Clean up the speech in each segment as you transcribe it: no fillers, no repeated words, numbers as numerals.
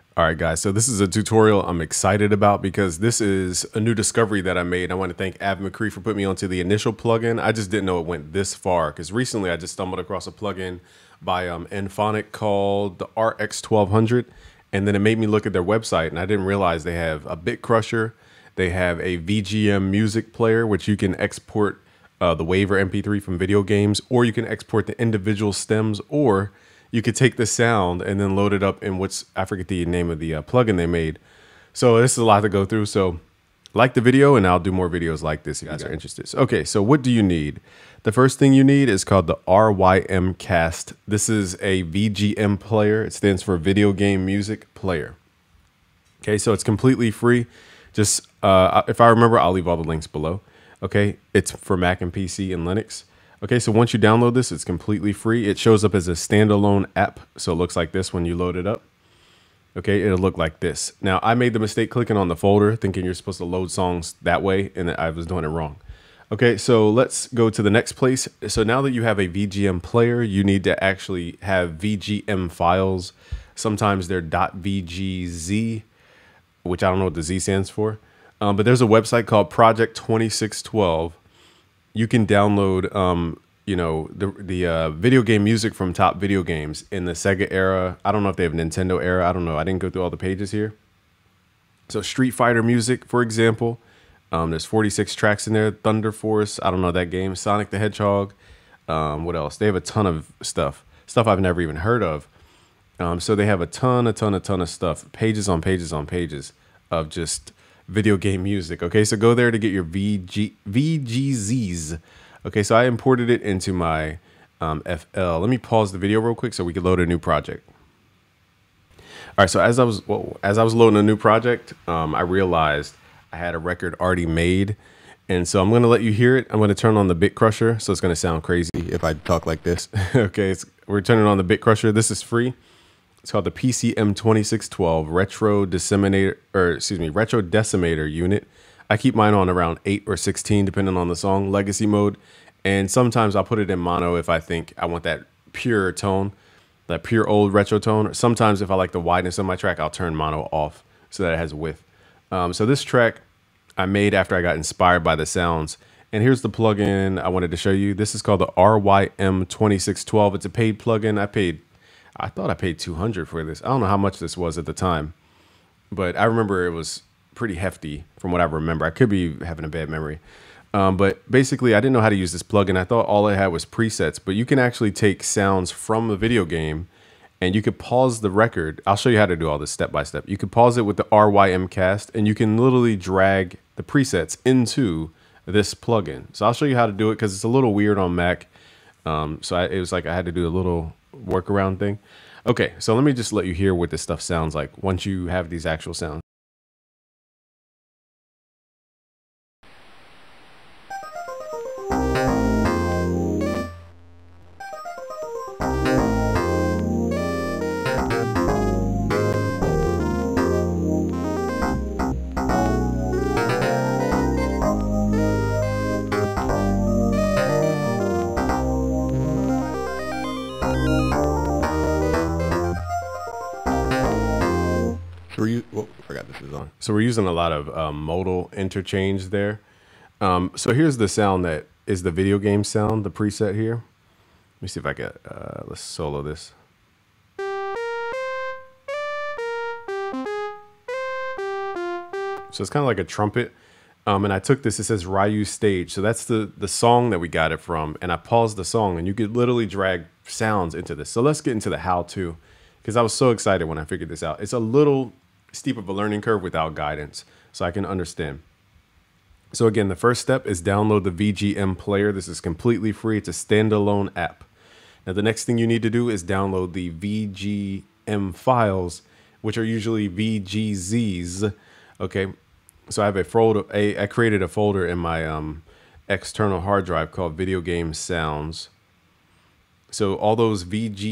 All right, guys. So this is a tutorial I'm excited about because this is a new discovery that I made. I want to thank Av McCree for putting me onto the initial plugin. I just didn't know it went this far because recently I just stumbled across a plugin by Nphonic called the RX1200, and then it made me look at their website, and I didn't realize they have a bit crusher. They have a VGM music player, which you can export the WAV or MP3 from video games, or you can export the individual stems, or you could take the sound and then load it up in what's, I forget the name of the plugin they made. So this is a lot to go through. So like the video, and I'll do more videos like this if you guys are interested. So, okay, so what do you need? The first thing you need is called the RYM Cast. This is a VGM player. It stands for Video Game Music Player. Okay, so it's completely free. Just if I remember, I'll leave all the links below. Okay, it's for Mac and PC and Linux. Okay, so once you download this, it's completely free. It shows up as a standalone app, so it looks like this when you load it up. Okay, it'll look like this. Now, I made the mistake clicking on the folder, thinking you're supposed to load songs that way, and I was doing it wrong. Okay, so let's go to the next place. So now that you have a VGM player, you need to actually have VGM files. Sometimes they're .vgz, which I don't know what the Z stands for. But there's a website called Project 2612. You can download, the video game music from top video games in the Sega era. I don't know if they have Nintendo era. I don't know. I didn't go through all the pages here. So Street Fighter music, for example, there's 46 tracks in there. Thunder Force, I don't know that game. Sonic the Hedgehog. What else? They have a ton of stuff I've never even heard of. So they have a ton of stuff, pages on pages on pages of just video game music. Okay, so go there to get your VGZs. Okay, so I imported it into my FL. Let me pause the video real quick so we can load a new project. All right, so as I was loading a new project, I realized I had a record already made, and so I'm going to let you hear it. I'm going to turn on the Bit Crusher, so it's going to sound crazy if I talk like this. Okay, we're turning on the Bit Crusher. This is free. It's called the PCM2612 Retro Decimator unit. I keep mine on around 8 or 16, depending on the song, legacy mode. And sometimes I'll put it in mono if I think I want that pure tone, that pure old retro tone. Sometimes if I like the wideness of my track, I'll turn mono off so that it has width. So this track I made after I got inspired by the sounds. And here's the plugin I wanted to show you. This is called the RYM2612. It's a paid plugin. I thought I paid $200 for this. I don't know how much this was at the time, but I remember it was pretty hefty from what I remember. I could be having a bad memory. But basically, I didn't know how to use this plugin. I thought all it had was presets, but you can actually take sounds from the video game and you could pause the record. I'll show you how to do all this step by step. You could pause it with the RYM Cast, and you can literally drag the presets into this plugin. So I'll show you how to do it because it's a little weird on Mac. It was like I had to do a little workaround thing. Okay, so let me just let you hear what this stuff sounds like once you have these actual sounds. Forgot this is on. So we're using a lot of modal interchange there. So here's the sound that is the video game sound, the preset here. Let me see if I can, let's solo this. So it's kind of like a trumpet. And I took this, it says Ryu Stage. So that's the song that we got it from. And I paused the song and you could literally drag sounds into this. So let's get into the how-to, because I was so excited when I figured this out. It's a little steep of a learning curve without guidance, so I can understand. So again, the first step is download the VGM player. This is completely free. It's a standalone app. Now, the next thing you need to do is download the VGM files, which are usually VGZs. Okay, so I have a folder. I created a folder in my external hard drive called Video Game Sounds. So all those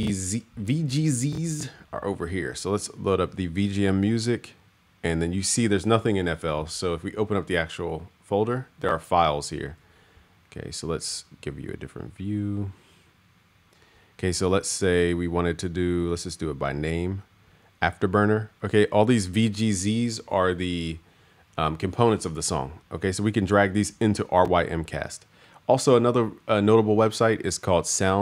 VGZs are over here. So let's load up the VGM music, and then you see there's nothing in FL. So if we open up the actual folder, there are files here. Okay, so let's give you a different view. Okay, so let's say we wanted to do, let's just do it by name. Afterburner. Okay, all these VGZs are the components of the song. Okay, so we can drag these into RYMcast. Also, another notable website is called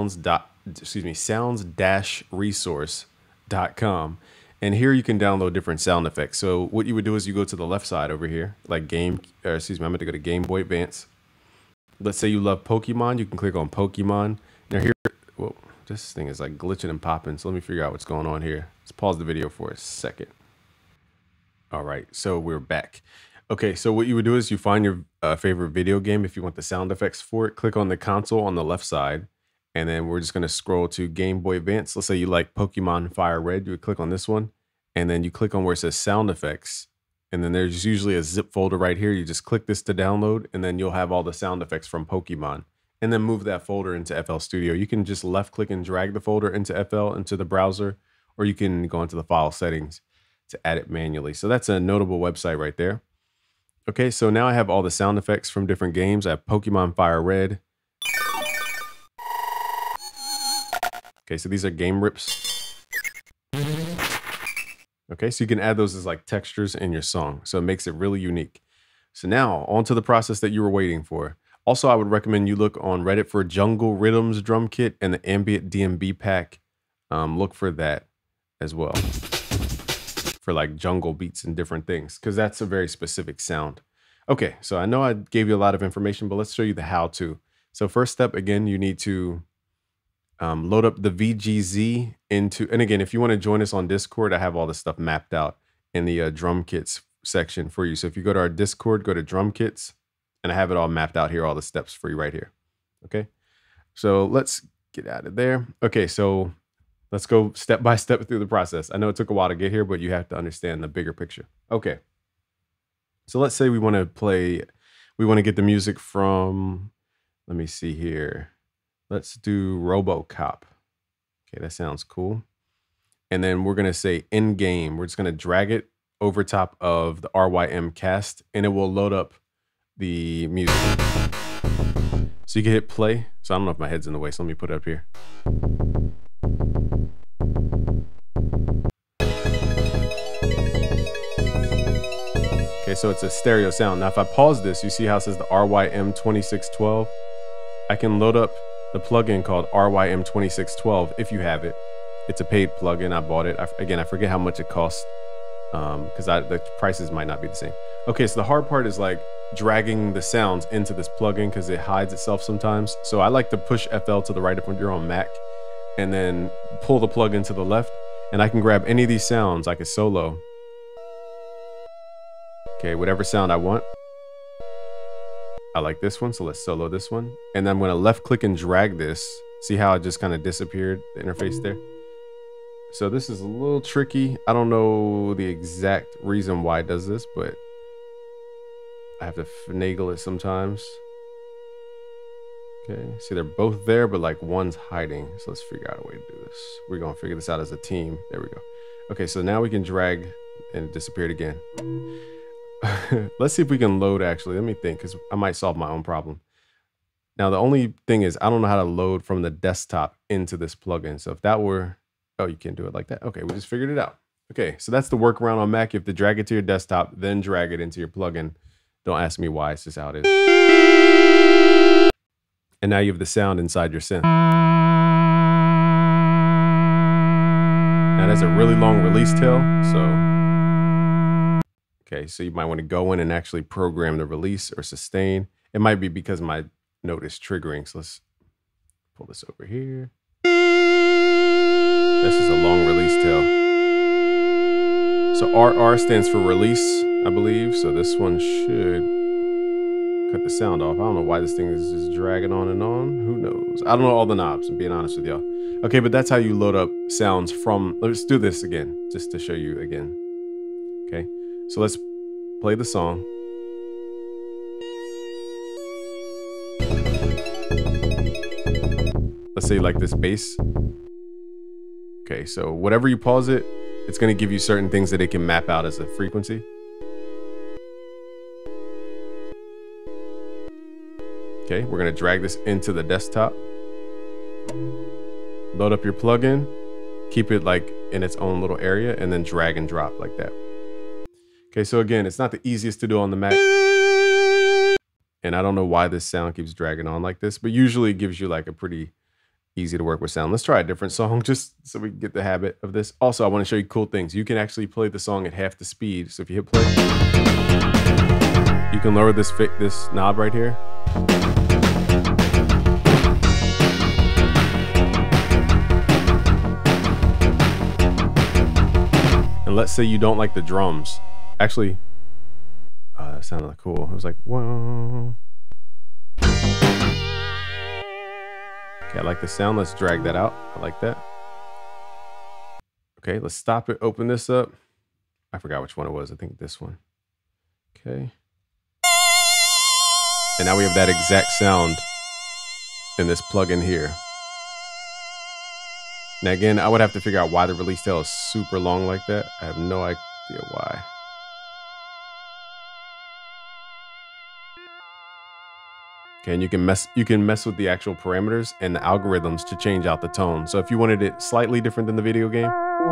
sounds-resource.com. And here you can download different sound effects. So what you would do is you go to the left side over here, like I'm going to go to Game Boy Advance. Let's say you love Pokemon, you can click on Pokemon. Now here, whoa, this thing is like glitching and popping. So let me figure out what's going on here. Let's pause the video for a second. All right, so we're back. Okay, so what you would do is you find your favorite video game. If you want the sound effects for it, click on the console on the left side. And then we're just going to scroll to Game Boy Advance. Let's say you like Pokemon Fire Red. You would click on this one. And then you click on where it says sound effects. And then there's usually a zip folder right here. You just click this to download. And then you'll have all the sound effects from Pokemon. And then move that folder into FL Studio. You can just left click and drag the folder into FL, into the browser. Or you can go into the file settings to add it manually. So that's a notable website right there. Okay, so now I have all the sound effects from different games. I have Pokemon Fire Red. Okay, so these are game rips. Okay, so you can add those as like textures in your song. So it makes it really unique. So now on to the process that you were waiting for. Also, I would recommend you look on Reddit for Jungle Rhythms drum kit and the Ambient DMB pack. Look for that as well. For like jungle beats and different things, because that's a very specific sound. Okay, so I know I gave you a lot of information, but let's show you the how-to. So first step, again, you need to load up the VGZ into, and again, if you want to join us on Discord, I have all this stuff mapped out in the drum kits section for you. So if you go to our Discord, go to drum kits, and I have it all mapped out here, all the steps for you right here. Okay, so let's get out of there. Okay, so let's go step by step through the process. I know it took a while to get here, but you have to understand the bigger picture. Okay, so let's say we want to get the music from, let me see here. Let's do RoboCop. Okay, that sounds cool. And then we're going to say in game. We're just going to drag it over top of the RYMcast, and it will load up the music. So you can hit play. So I don't know if my head's in the way, so let me put it up here. Okay, so it's a stereo sound. Now, if I pause this, you see how it says the RYM2612? I can load up the plugin called RYM2612 if you have it. It's a paid plugin. I bought it. Again, I forget how much it costs because the prices might not be the same. Okay, so the hard part is like dragging the sounds into this plugin because it hides itself sometimes. So I like to push FL to the right if you're on Mac and then pull the plugin to the left, and I can grab any of these sounds. I can solo. Okay, whatever sound I want. I like this one, so let's solo this one. And then I'm gonna left click and drag this. See how it just kind of disappeared, the interface there? So this is a little tricky. I don't know the exact reason why it does this, but I have to finagle it sometimes. Okay, see they're both there, but like one's hiding. So let's figure out a way to do this. We're gonna figure this out as a team. There we go. Okay, so now we can drag, and it disappeared again. Let's see if we can load actually. Let me think, because I might solve my own problem. Now, the only thing is I don't know how to load from the desktop into this plugin. So if that were, oh, you can't do it like that. Okay, we just figured it out. Okay, so that's the workaround on Mac. You have to drag it to your desktop, then drag it into your plugin. Don't ask me why, it's just how it is. And now you have the sound inside your synth. Now that's a really long release tail, so. Okay, so you might want to go in and actually program the release or sustain. It might be because my note is triggering. So let's pull this over here. This is a long release tail. So RR stands for release, I believe. So this one should cut the sound off. I don't know why this thing is just dragging on and on. Who knows? I don't know all the knobs, I'm being honest with y'all. Okay, but that's how you load up sounds from, let's do this again, just to show you again. Okay, so let's play the song. Let's say like this bass. Okay, so whatever you pause it, it's going to give you certain things that it can map out as a frequency. Okay, we're going to drag this into the desktop. Load up your plugin. Keep it like in its own little area and then drag and drop like that. Okay, so again, it's not the easiest to do on the Mac. And I don't know why this sound keeps dragging on like this, but usually it gives you like a pretty easy to work with sound. Let's try a different song just so we can get the habit of this. Also, I want to show you cool things. You can actually play the song at half the speed. So if you hit play, you can lower this knob right here. And let's say you don't like the drums. Actually, that sounded like cool. It was like, whoa. Okay, I like the sound. Let's drag that out. I like that. Okay, let's stop it. Open this up. I forgot which one it was. I think this one. Okay. And now we have that exact sound in this plugin here. Now again, I would have to figure out why the release tail is super long like that. I have no idea why. Okay, and you can mess with the actual parameters and the algorithms to change out the tone. So if you wanted it slightly different than the video game,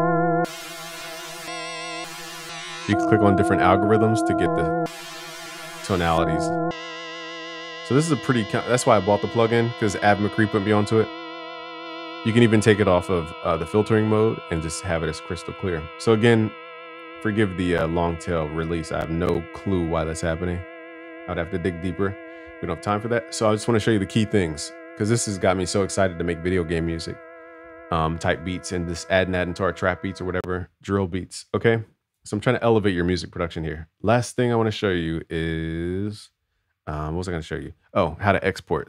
you can click on different algorithms to get the tonalities. So this is a pretty, that's why I bought the plugin, because Av McCree put me onto it. You can even take it off of the filtering mode and just have it as crystal clear. So again, forgive the long tail release. I have no clue why that's happening. I'd have to dig deeper. We don't have time for that. So I just want to show you the key things, because this has got me so excited to make video game music type beats and just adding that into our trap beats or whatever, drill beats. Okay. So I'm trying to elevate your music production here. Last thing I want to show you is, what was I going to show you? Oh, how to export.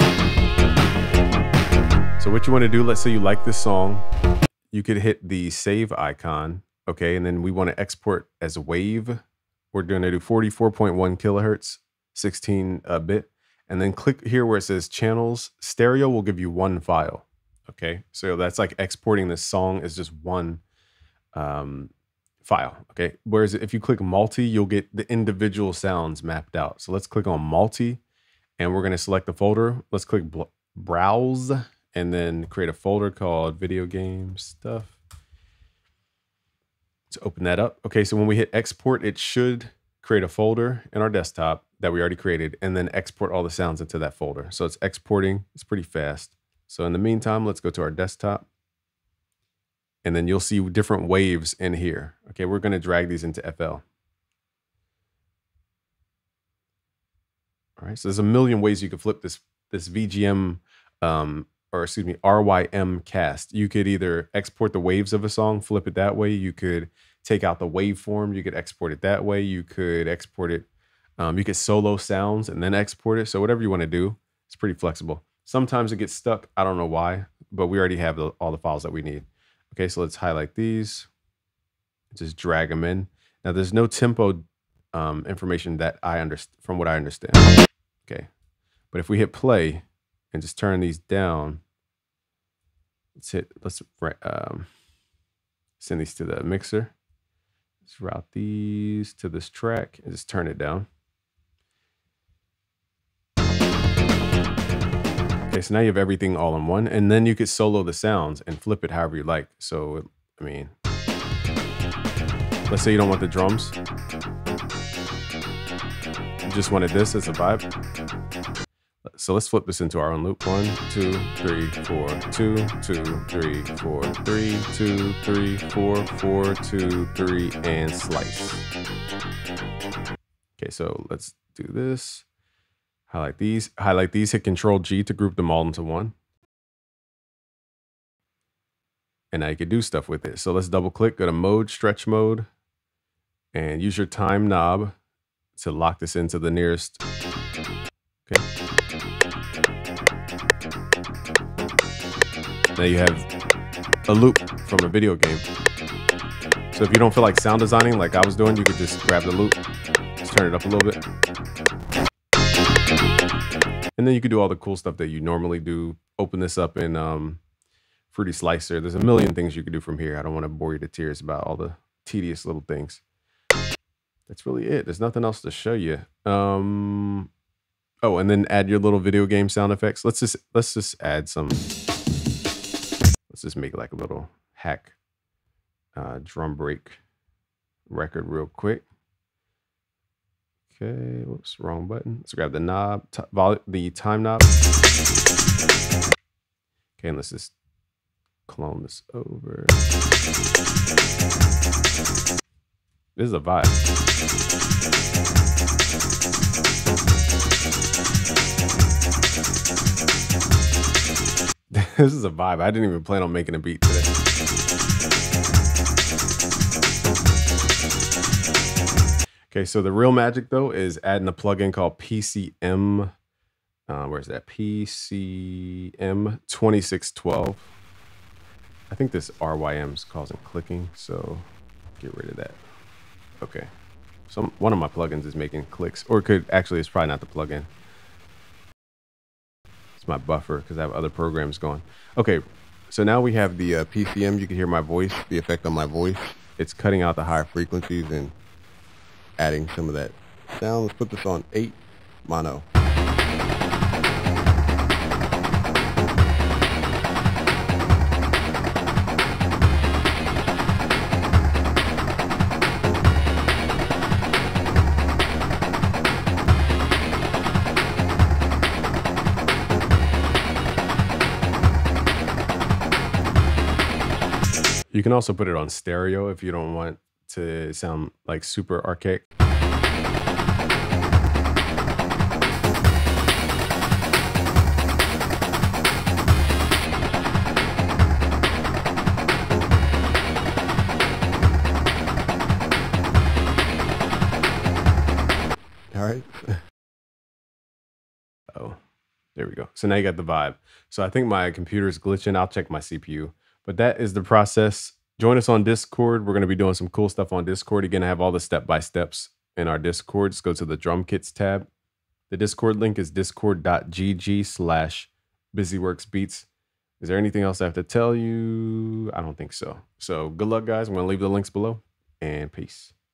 So what you want to do, let's say you like this song, you could hit the save icon. Okay. And then we want to export as a wave. We're going to do 44.1 kilohertz. 16-bit, and then click here where it says channels. Stereo will give you one file. Okay, so that's like exporting this song as just one file. Okay, whereas if you click multi, you'll get the individual sounds mapped out. So let's click on multi, and we're going to select the folder. Let's click browse, and then create a folder called video game stuff. Let's open that up. Okay, so when we hit export, it should create a folder in our desktop that we already created, and then export all the sounds into that folder. So it's exporting. It's pretty fast. So in the meantime, let's go to our desktop, and then you'll see different waves in here. Okay, we're going to drag these into FL. All right, so there's a million ways you could flip this VGM, or excuse me, RYM cast. You could either export the waves of a song, flip it that way. You could take out the waveform. You could export it that way. You could export it. You could solo sounds and then export it. So whatever you want to do, it's pretty flexible. Sometimes it gets stuck. I don't know why, but we already have all the files that we need. Okay, so let's highlight these. Just drag them in. Now there's no tempo information that I understand from what I understand. Okay, but if we hit play and just turn these down, let's send these to the mixer. Let's route these to this track and just turn it down. Okay, so now you have everything all in one, and then you could solo the sounds and flip it however you like. So, I mean, let's say you don't want the drums. You just wanted this as a vibe. So let's flip this into our own loop. 1, 2, 3, 4, 2, 2, 3, 4, 3, 2, 3, 4, 4, 2, 3, and slice. Okay, so let's do this. Highlight these, hit Control G to group them all into one. And now you can do stuff with it. So let's double click, go to mode, stretch mode, and use your time knob to lock this into the nearest. Okay. Now you have a loop from a video game. So if you don't feel like sound designing like I was doing, you could just grab the loop, just turn it up a little bit. And then you could do all the cool stuff that you normally do. Open this up in Fruity Slicer. There's a million things you could do from here. I don't want to bore you to tears about all the tedious little things. That's really it. There's nothing else to show you. Oh, and then add your little video game sound effects. Let's just add some. Let's just make like a little hack drum break record real quick. Okay, whoops, wrong button. Let's grab the knob, the time knob. Okay, and let's just clone this over. This is a vibe. This is a vibe. I didn't even plan on making a beat today. Okay, so the real magic though is adding a plugin called PCM. Where's that? PCM 2612. I think this RYM is causing clicking, so get rid of that. Okay, so one of my plugins is making clicks, or it's probably not the plugin. It's my buffer because I have other programs going. Okay, so now we have the PCM. You can hear my voice, the effect on my voice. It's cutting out the higher frequencies and adding some of that sound. Let's put this on 8 mono. You can also put it on stereo if you don't want to sound like super archaic. All right. Oh, there we go. So now you got the vibe. So I think my computer's glitching. I'll check my CPU. But that is the process. Join us on Discord. We're going to be doing some cool stuff on Discord. Again, I have all the step-by-steps in our Discord. Just go to the drum kits tab. The Discord link is discord.gg/busyworksbeats. Is there anything else I have to tell you? I don't think so. So good luck, guys. I'm going to leave the links below, and peace.